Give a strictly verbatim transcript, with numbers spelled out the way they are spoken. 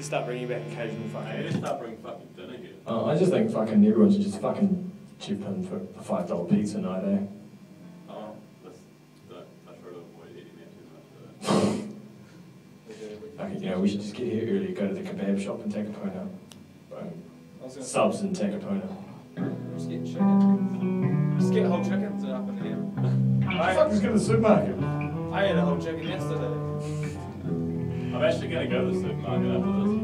start bringing back occasional Hey, fucking... let's start bringing fucking dinner here. Oh, I just think fucking everyone should just fucking chip in for a five dollar pizza night, eh? Oh, let's don't touch right avoid eating that too much. Fucking, you know, we should just get here early, go to the kebab shop in Takapuna. Boom. Subs in Takapuna. Just get chicken. Just get whole chickens up in here. I fuck, just go to the supermarket. I ate a whole chicken yesterday. I'm actually going to go to the supermarket after this.